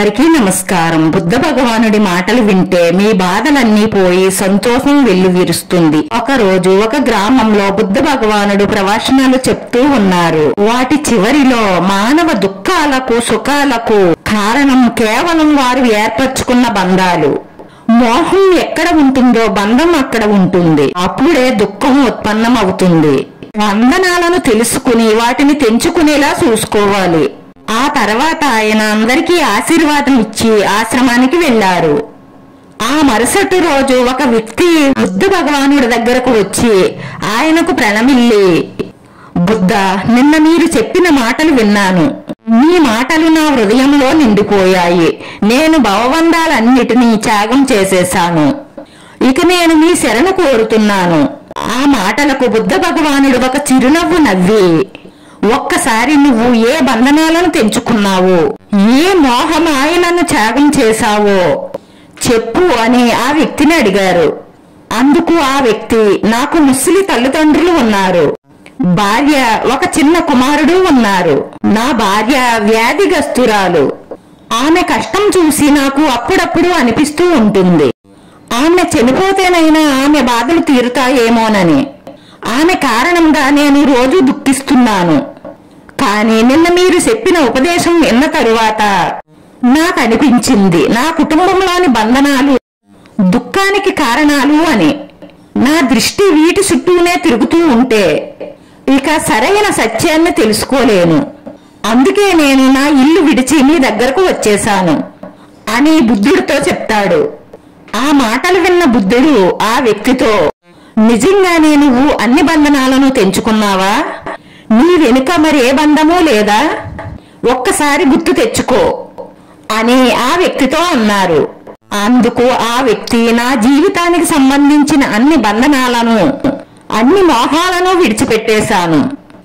అందరికీ నమస్కారం. బుద్ధ భగవానుడి మాటలు వింటే మీ బాధలన్నీ పోయి సంతోషం వెల్లువిరుస్తుంది. ఒక రోజు ఒక గ్రామంలో బుద్ధ భగవానుడు ప్రవచనాలు చెప్తూ ఉన్నారు. వాటి చివరిలో మానవ దుఃఖాలకు సుఖాలకు కారణం కేవలం వారు ఏర్పరచుకున్న బంధాలు. మోహం ఎక్కడ ఉంటుందో బంధం అక్కడ ఉంటుంది. అప్పుడే దుఃఖం ఉత్పన్నమవుతుంది. బంధనాలను తెలుసుకుని వాటిని తెంచుకునేలా చూసుకోవాలి. ఆ తర్వాత ఆయన అందరికీ ఆశీర్వాదం ఇచ్చి ఆశ్రమానికి వెళ్లారు. ఆ మరుసటి రోజు ఒక వ్యక్తి బుద్ధ భగవానుడి దగ్గరకు వచ్చి ఆయనకు ప్రణమిల్లి, బుద్ధ, నిన్న మీరు చెప్పిన మాటలు విన్నాను. మీ మాటలు నా హృదయంలో నిండిపోయాయి. నేను భవబంధాలన్నిటినీ త్యాగం చేసేశాను. ఇక నేను మీ శరణు కోరుతున్నాను. ఆ మాటలకు బుద్ధ భగవానుడు ఒక చిరునవ్వు నవ్వి, ఒక్కసారి నువ్వు ఏ బంధనాలను తెంచుకున్నావో, ఏ మోహమాయలను త్యాగం చేశావో చెప్పు అని ఆ వ్యక్తిని అడిగారు. అందుకు ఆ వ్యక్తి, నాకు ముసలి తల్లిదండ్రులు ఉన్నారు, భార్య, ఒక చిన్న కుమారుడు ఉన్నారు. నా భార్య వ్యాధిగ్రస్తురాలు. ఆమె కష్టం చూసి నాకు అప్పుడప్పుడు అనిపిస్తూ ఉంటుంది. ఆమె చనిపోతేనైనా ఆమె బాధలు తీరుతాయేమోనని. ఆమె కారణంగా నేను రోజు దుఃఖిస్తున్నాను. కానీ నిన్న మీరు చెప్పిన ఉపదేశం విన్న తరువాత నాకు అనిపించింది నా కుటుంబంలోని బంధనాలు దుఃఖానికి కారణాలు అని. నా దృష్టి వీటి చుట్టూనే తిరుగుతూ ఉంటే ఇక సరైన సత్యాన్ని తెలుసుకోలేను. అందుకే నేను నా ఇల్లు విడిచి మీ దగ్గరకు వచ్చేశాను అని బుద్ధుడితో చెప్తాడు. ఆ మాటలు విన్న బుద్ధుడు ఆ వ్యక్తితో, నిజంగానే నువ్వు అన్ని బంధనాలను తెంచుకున్నావా? నీ వెనుక మరే బంధమూ లేదా? ఒక్కసారి గుర్తు తెచ్చుకో అని ఆ వ్యక్తితో అన్నారు. అందుకు ఆ వ్యక్తి, నా జీవితానికి సంబంధించిన అన్ని బంధనాలను, అన్ని మోహాలను విడిచిపెట్టేశాను.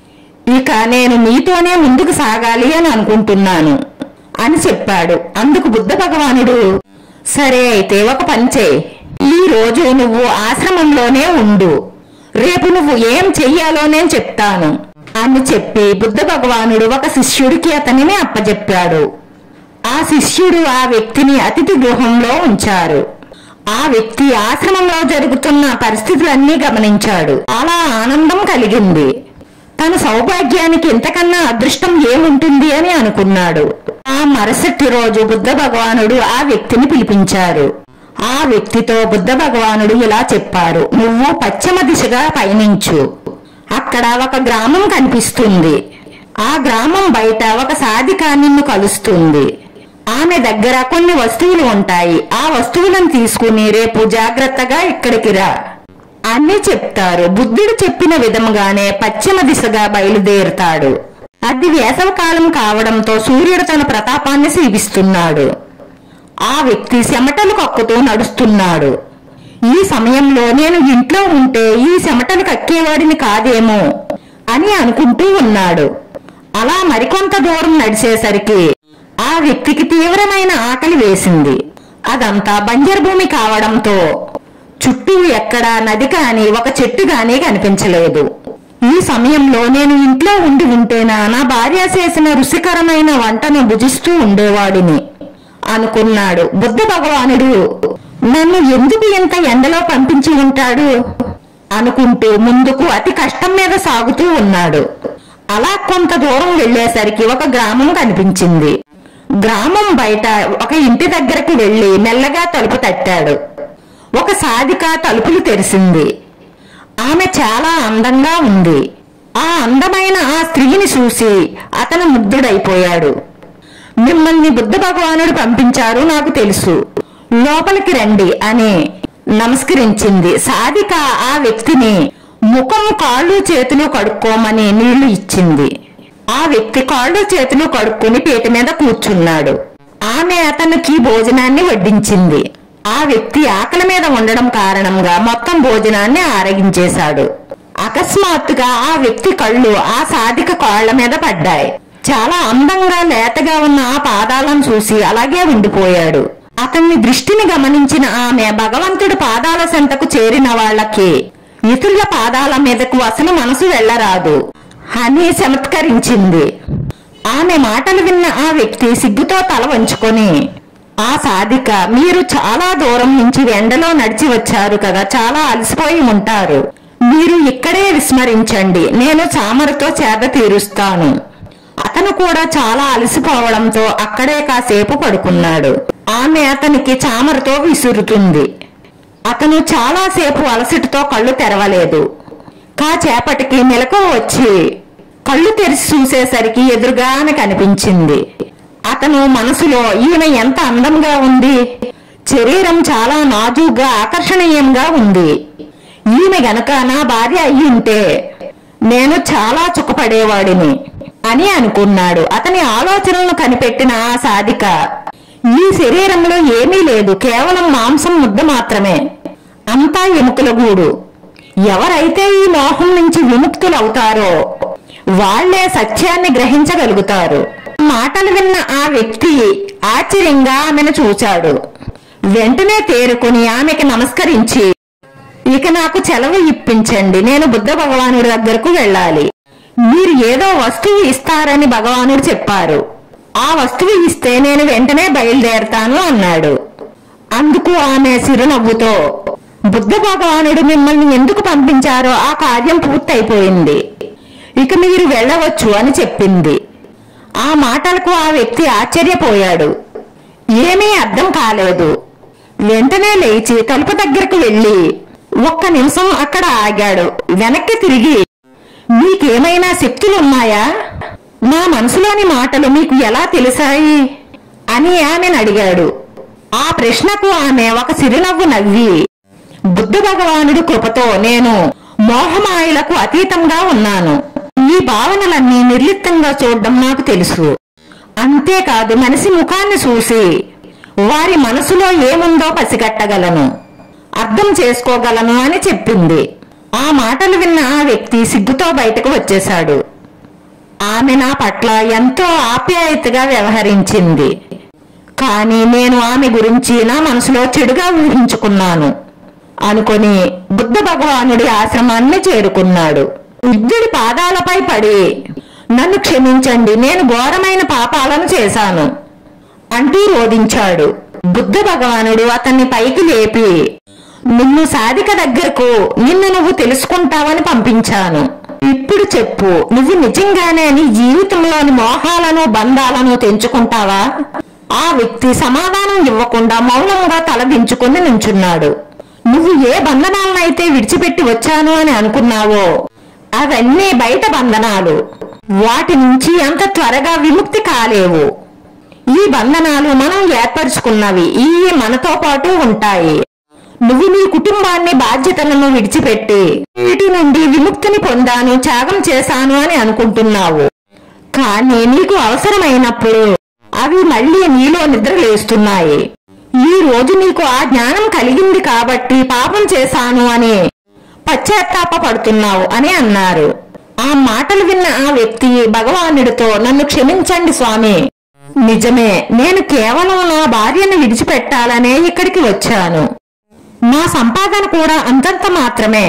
ఇక నేను మీతోనే ముందుకు సాగాలి అని అనుకుంటున్నాను అని చెప్పాడు. అందుకు బుద్ధ భగవానుడు, సరే అయితే ఒక పని చేయి. ఈ రోజు నువ్వు ఆశ్రమంలోనే ఉండు. రేపు నువ్వు ఏం చెయ్యాలో నేను చెప్తాను అని చెప్పి బుద్ధ భగవానుడు ఒక శిష్యుడికి అతనిని అప్పచెప్పాడు. ఆ శిష్యుడు ఆ వ్యక్తిని అతిథి గృహంలో ఉంచారు. ఆ వ్యక్తి ఆశ్రమంలో జరుగుతున్న పరిస్థితులన్నీ గమనించాడు. అలా ఆనందం కలిగింది. తన సౌభాగ్యానికి ఇంతకన్నా అదృష్టం ఏముంటుంది అని అనుకున్నాడు. ఆ మరుసటి రోజు బుద్ధ భగవానుడు ఆ వ్యక్తిని పిలిపించారు. ఆ వ్యక్తితో బుద్ధ భగవానుడు ఇలా చెప్పారు, నువ్వు పశ్చిమ దిశగా పయనించు. అక్కడ ఒక గ్రామం కనిపిస్తుంది. ఆ గ్రామం బయట ఒక సాధిక నిన్ను కలుస్తుంది. ఆమె దగ్గర కొన్ని వస్తువులు ఉంటాయి. ఆ వస్తువులను తీసుకుని రేపు జాగ్రత్తగా ఇక్కడికి రా అని చెప్తారు. బుద్ధుడు చెప్పిన విధముగానే పశ్చిమ దిశగా బయలుదేరుతాడు. అది వేసవకాలం కావడంతో సూర్యుడు తన ప్రతాపాన్ని చూపిస్తున్నాడు. ఆ వ్యక్తి చెమటలు కక్కుతూ నడుస్తున్నాడు. ఈ సమయంలో నేను ఇంట్లో ఉంటే ఈ చెమటలు కక్కేవాడిని కాదేమో అని అనుకుంటూ ఉన్నాడు. అలా మరికొంత దూరం నడిచేసరికి ఆ వ్యక్తికి తీవ్రమైన ఆకలి వేసింది. అదంతా బంజరు భూమి కావడంతో చుట్టూ ఎక్కడా నది కాని ఒక చెట్టు గానీ కనిపించలేదు. ఈ సమయంలో నేను ఇంట్లో ఉంటేనా నా భార్య చేసిన రుచికరమైన వంటను భుజిస్తూ ఉండేవాడిని అనుకున్నాడు. బుద్ధ భగవానుడు నన్ను ఎందుకు ఇంత ఎండలో పంపించి ఉంటాడు అనుకుంటూ ముందుకు అతి కష్టం మీద సాగుతూ ఉన్నాడు. అలా కొంత దూరం వెళ్లేసరికి ఒక గ్రామం కనిపించింది. గ్రామం బయట ఒక ఇంటి దగ్గరకు వెళ్లి మెల్లగా తలుపు తట్టాడు. ఒక సాధిక తలుపులు తెరిచింది. ఆమె చాలా అందంగా ఉంది. ఆ అందమైన ఆ స్త్రీని చూసి అతను ముగ్ధుడైపోయాడు. మిమ్మల్ని బుద్ధ భగవానుడు పంపించారు, నాకు తెలుసు, లోపలికి రండి అని నమస్కరించింది. సాధిక ఆ వ్యక్తిని ముఖం, కాళ్ళు, చేతులు కడుక్కోమని నీళ్లు ఇచ్చింది. ఆ వ్యక్తి కాళ్ళు చేతులు కడుక్కుని పీట మీద కూర్చున్నాడు. ఆమె అతనికి భోజనాన్ని వడ్డించింది. ఆ వ్యక్తి ఆకలి మీద ఉండడం కారణంగా మొత్తం భోజనాన్ని ఆరగించేశాడు. అకస్మాత్తుగా ఆ వ్యక్తి కళ్ళు ఆ సాధిక కాళ్ల మీద పడ్డాయి. చాలా అందంగా లేతగా ఉన్న ఆ పాదాలను చూసి అలాగే ఉండిపోయాడు. అతన్ని దృష్టిని గమనించిన ఆమె, భగవంతుడి పాదాల చెంతకు చేరిన వాళ్ళకి ఇతరుల పాదాల మీదకు అసలు మనసు వెళ్లరాదు అని చమత్కరించింది. ఆమె మాటలు విన్న ఆ వ్యక్తి సిగ్గుతో తల వంచుకొని, ఆ సాధిక, మీరు చాలా దూరం నుంచి ఎండలో నడిచి వచ్చారు కదా, చాలా అలసిపోయి ఉంటారు. మీరు ఇక్కడే విస్మరించండి, నేను చామరతో చేద తీరుస్తాను. అతను కూడా చాలా అలసిపోవడంతో అక్కడే కాసేపు పడుకున్నాడు. ఆమె అతనికి చామరతో విసురుతుంది. అతను చాలాసేపు అలసటతో కళ్ళు తెరవలేదు. కాసేపటికి మెలకువ వచ్చి కళ్ళు తెరిచి చూసేసరికి ఎదురుగానే కనిపించింది. అతను మనసులో, ఈమె ఎంత అందంగా ఉంది, శరీరం చాలా నాజూగ్గా ఆకర్షణీయంగా ఉంది. ఈమె గనక నా భార్య అయి ఉంటే నేను చాలా చుక్కపడేవాడిని అని అనుకున్నాడు. అతని ఆలోచనలను కనిపెట్టిన ఆ సాధిక, ఈ శరీరంలో ఏమీ లేదు, కేవలం మాంసం ముద్ద మాత్రమే, అంతా ఎముకల గూడు. ఎవరైతే ఈ మోహం నుంచి విముక్తులవుతారో వాళ్లే సత్యాన్ని గ్రహించగలుగుతారు. మాటలు విన్న ఆ వ్యక్తి ఆశ్చర్యంగా ఆమెను చూశాడు. వెంటనే తేరుకుని ఆమెకి నమస్కరించి, ఇక నాకు సెలవు ఇప్పించండి, నేను బుద్ధ భగవానుడి దగ్గరకు వెళ్ళాలి. మీరు ఏదో వస్తువు ఇస్తారని భగవానుడు చెప్పారు. ఆ వస్తువు ఇస్తే నేను వెంటనే బయలుదేరతాను అన్నాడు. అందుకు ఆమె చిరునవ్వుతో, బుద్ధ భగవానుడు మిమ్మల్ని ఎందుకు పంపించారో ఆ కార్యం పూర్తయిపోయింది, ఇక మీరు వెళ్ళవచ్చు అని చెప్పింది. ఆ మాటలకు ఆ వ్యక్తి ఆశ్చర్యపోయాడు. ఏమీ అర్థం కాలేదు. వెంటనే లేచి తలుపు దగ్గరకు వెళ్లి ఒక్క నిమిషం అక్కడ ఆగాడు. వెనక్కి తిరిగి, మీకేమైనా శక్తులున్నాయా? నా మనసులోని మాటలు మీకు ఎలా తెలిసాయి అని ఆమెను అడిగాడు. ఆ ప్రశ్నకు ఆమె ఒక చిరునవ్వు నవ్వి, బుద్ధ భగవానుడి కృపతో నేను మోహమాయలకు అతీతంగా ఉన్నాను. ఈ భావనలన్నీ నిర్లిప్తంగా చూడడం నాకు తెలుసు. అంతేకాదు, మనిషి ముఖాన్ని చూసి వారి మనసులో ఏముందో పసిగట్టగలను, అర్థం చేసుకోగలను అని చెప్పింది. ఆ మాటలు విన్న ఆ వ్యక్తి సిగ్గుతో బయటకు వచ్చేశాడు. ఆమె నా పట్ల ఎంతో ఆప్యాయతగా వ్యవహరించింది, కానీ నేను ఆమె గురించి నా మనసులో చెడుగా ఊహించుకున్నాను అనుకొని బుద్ధ భగవానుడి ఆశ్రమాన్ని చేరుకున్నాడు. బుద్ధుడి పాదాలపై పడి, నన్ను క్షమించండి, నేను ఘోరమైన పాపాలను చేశాను అంటూ రోధించాడు. బుద్ధ భగవానుడు అతన్ని పైకి లేపి, నిన్ను సాధిక దగ్గరకు నిన్ను నువ్వు తెలుసుకుంటావని పంపించాను. ఇప్పుడు చెప్పు, నువ్వు నిజంగానే నీ జీవితంలోని మోహాలను బంధాలను తెంచుకుంటావా? ఆ వ్యక్తి సమాధానం ఇవ్వకుండా మౌనంగా తలదించుకుని నుంచున్నాడు. నువ్వు ఏ బంధనాలనైతే విడిచిపెట్టి వచ్చాను అని అనుకున్నావో అవన్నీ బయట బంధనాలు, వాటి నుంచి అంత త్వరగా విముక్తి కాలేవు. ఈ బంధనాలు మనం ఏర్పరచుకున్నవి, ఈ మనతో పాటు ఉంటాయి. నువ్వు నీ కుటుంబాన్ని, బాధ్యతలను విడిచిపెట్టి వీటి నుండి విముక్తిని పొందాను, త్యాగం చేశాను అని అనుకుంటున్నావు. కానీ నీకు అవసరమైనప్పుడు అవి మళ్లీ నీలో నిద్రలేస్తున్నాయి. ఈ రోజు నీకు ఆ జ్ఞానం కలిగింది కాబట్టి పాపం చేశాను అని పశ్చాత్తాపడుతున్నావు అని అన్నారు. ఆ మాటలు విన్న ఆ వ్యక్తి భగవానుడితో, నన్ను క్షమించండి స్వామి, నిజమే, నేను కేవలం నా భార్యను విడిచిపెట్టాలనే ఇక్కడికి వచ్చాను. నా సంపాదన కూడా అంతంత మాత్రమే,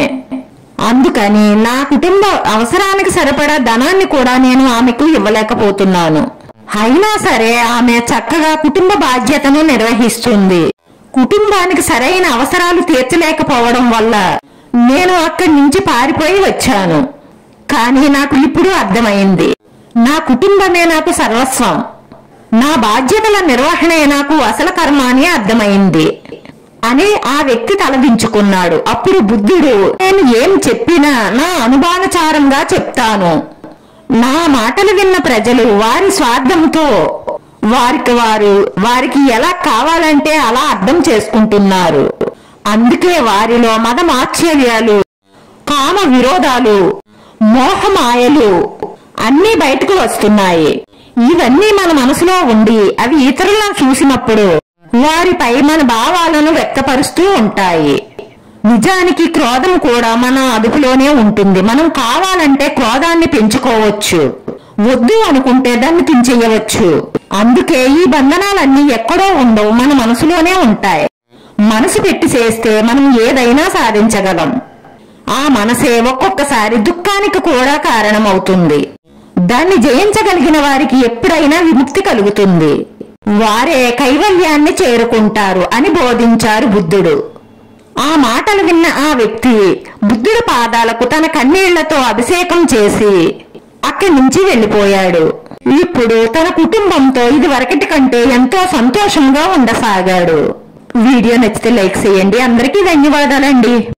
అందుకని నా కుటుంబ అవసరానికి సరిపడా ధనాన్ని కూడా నేను ఆమెకు ఇవ్వలేకపోతున్నాను. అయినా సరే ఆమె చక్కగా కుటుంబ బాధ్యతను నిర్వహిస్తుంది. కుటుంబానికి సరైన అవసరాలు తీర్చలేకపోవడం వల్ల నేను అక్కడి నుంచి పారిపోయి వచ్చాను. కానీ నాకు ఇప్పుడు అర్థమైంది, నా కుటుంబమే నాకు సర్వస్వం, నా బాధ్యతల నిర్వహణే నాకు అసలు కర్మ అని అర్థమైంది అని ఆ వ్యక్తి తలదించుకున్నాడు. అప్పుడు బుద్ధుడు, నేను ఏం చెప్పినా నా అనుమానచారంగా చెప్తాను. నా మాటలు విన్న ప్రజలు వారి స్వార్థంతో వారికి ఎలా కావాలంటే అలా అర్థం చేసుకుంటున్నారు. అందుకే వారిలో మదమాశ్చర్యాలు, కామ విరోధాలు, మోహమాయలు అన్నీ బయటకు వస్తున్నాయి. ఇవన్నీ మన మనసులో ఉండి అవి ఇతరులను చూసినప్పుడు వారిపై మన భావాలను వ్యక్తపరుస్తూ ఉంటాయి. నిజానికి క్రోధం కూడా మన అదుపులోనే ఉంటుంది. మనం కావాలంటే క్రోధాన్ని పెంచుకోవచ్చు, వద్దు అనుకుంటే దాన్ని తీసేయవచ్చు. అందుకే ఈ బంధనాలన్నీ ఎక్కడో ఉండవు, మన మనసులోనే ఉంటాయి. మనసు పెట్టి చేస్తే మనం ఏదైనా సాధించగలం. ఆ మనసే ఒక్కొక్కసారి దుఃఖానికి కూడా కారణమవుతుంది. దాన్ని జయించగలిగిన వారికి ఎప్పుడైనా విముక్తి కలుగుతుంది, వారే కైవల్యాన్ని చేరుకుంటారు అని బోధించారు బుద్ధుడు. ఆ మాటలు విన్న ఆ వ్యక్తి బుద్ధుడి పాదాలకు తన కన్నీళ్లతో అభిషేకం చేసి అక్కడి నుంచి వెళ్లిపోయాడు. ఇప్పుడు తన కుటుంబంతో ఇది వరకటి కంటే ఎంతో సంతోషంగా ఉండసాగాడు. వీడియో నచ్చితే లైక్ చేయండి. అందరికీ ధన్యవాదాలండి.